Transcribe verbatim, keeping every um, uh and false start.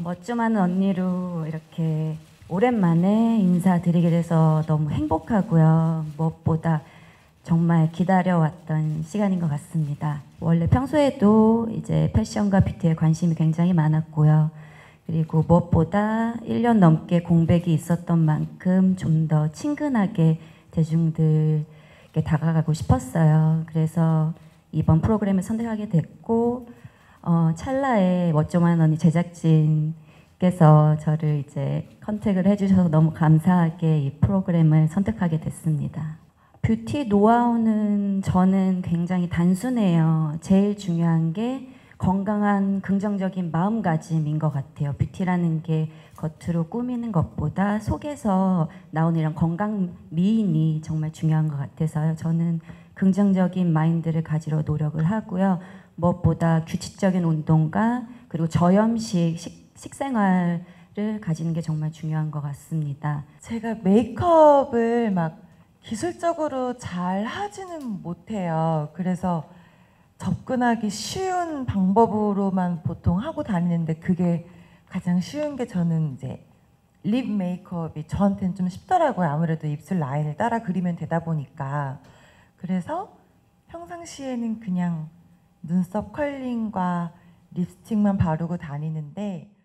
멋좀하는 언니로 이렇게 오랜만에 인사드리게 돼서 너무 행복하고요. 무엇보다 정말 기다려왔던 시간인 것 같습니다. 원래 평소에도 이제 패션과 뷰티에 관심이 굉장히 많았고요. 그리고 무엇보다 일 년 넘게 공백이 있었던 만큼 좀 더 친근하게 대중들께 다가가고 싶었어요. 그래서 이번 프로그램을 선택하게 됐고, 어, 찰나에 멋좀하는 언니 제작진께서 저를 이제 컨택을 해주셔서 너무 감사하게 이 프로그램을 선택하게 됐습니다. 뷰티 노하우는 저는 굉장히 단순해요. 제일 중요한 게 건강한 긍정적인 마음가짐인 것 같아요. 뷰티라는 게 겉으로 꾸미는 것보다 속에서 나오는 이런 건강 미인이 정말 중요한 것 같아서요. 저는 긍정적인 마인드를 가지러 노력을 하고요. 무엇보다 규칙적인 운동과 그리고 저염식 식, 식생활을 가지는 게 정말 중요한 것 같습니다. 제가 메이크업을 막 기술적으로 잘 하지는 못해요. 그래서 접근하기 쉬운 방법으로만 보통 하고 다니는데 그게 가장 쉬운 게 저는 이제 립 메이크업이 저한테는 좀 쉽더라고요. 아무래도 입술 라인을 따라 그리면 되다 보니까. 그래서 평상시에는 그냥 눈썹 컬링과 립스틱만 바르고 다니는데